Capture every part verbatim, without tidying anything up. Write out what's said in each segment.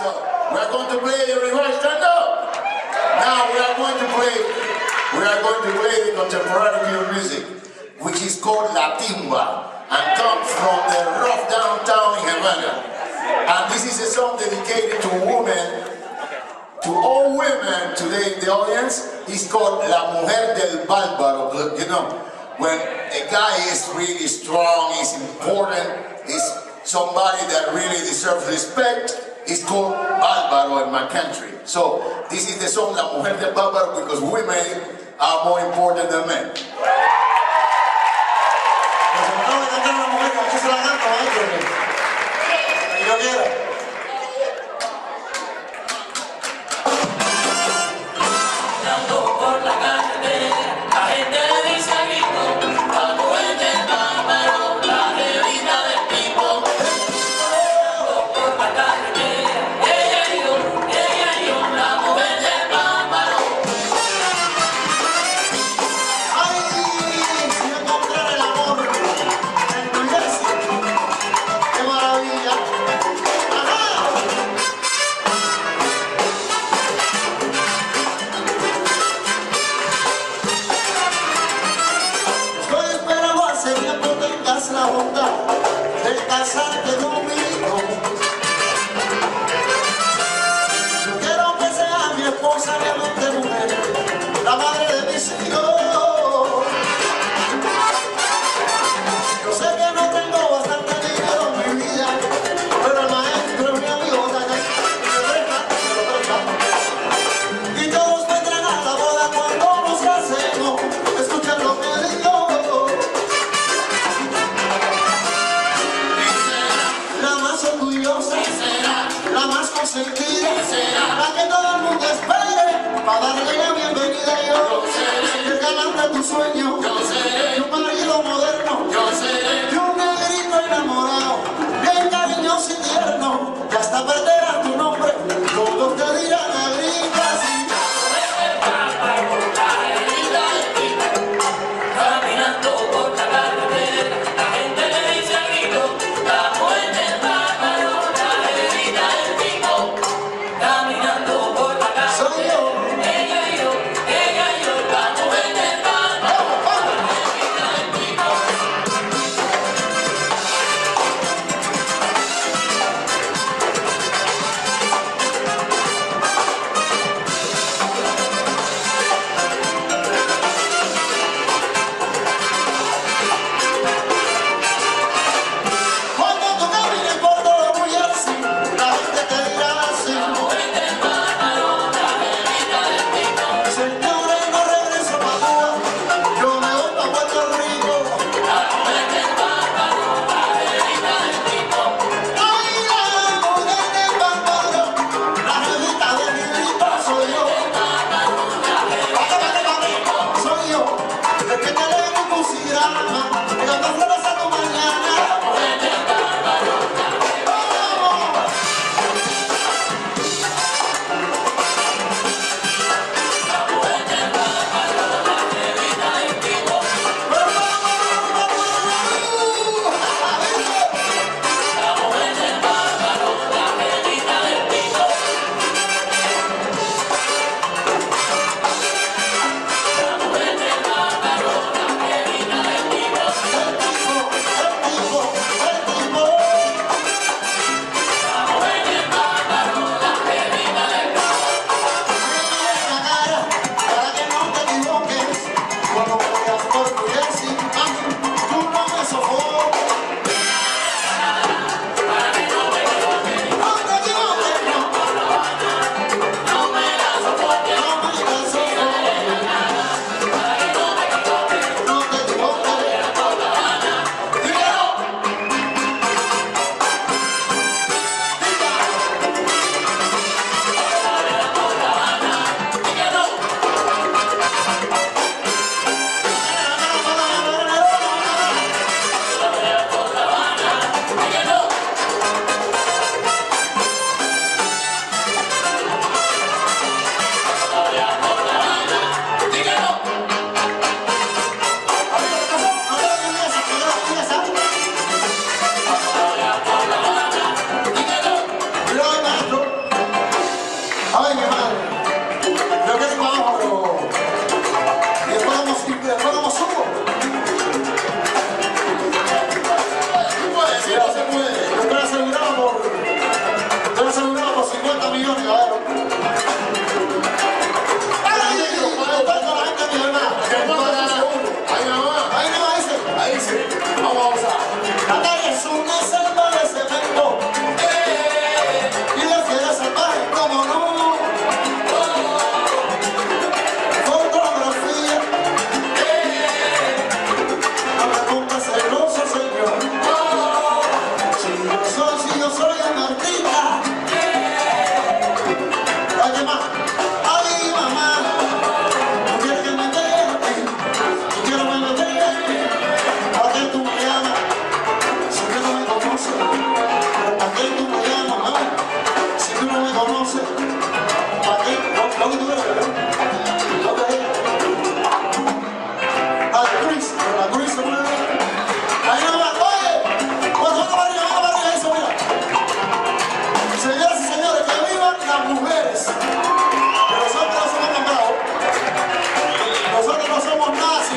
So we're going to play everybody stand up. Now we are going to play we are going to play the contemporary music, which is called La Timba and comes from the rough downtown in Havana. And this is a song dedicated to women, to all women today in the audience. It's called La Mujer del Bárbaro. You know, when a guy is really strong, is important, is somebody that really deserves respect, it's called Bárbaro in my country. So this is the song La Mujer del Bárbaro because women are more important than men. La bondad de casarte conmigo. Yo quiero que sea mi esposa, mi amante mujer, la madre de mis hijos. Yo sé que no tengo bastante dinero en mi vida, pero el maestro es mi amigo, y todos vendrán a la boda cuando nos casemos. Escuchen lo que digo. La más consentida, la que todo el mundo espere para darle la bienvenida. Yo seré el galán de tu sueño, yo seré un marido moderno, yo seré y un negrito enamorado, bien cariñoso y tierno, que hasta perderás tu nombre, todos te dirán a gritos así. Caminando por la carretera, la gente le dice al grito, la muerte del bárbaro. Caminando por la calle, soy yo, ella y yo, ella y yo, la mujer del bárbaro, la del tipo.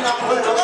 una mujer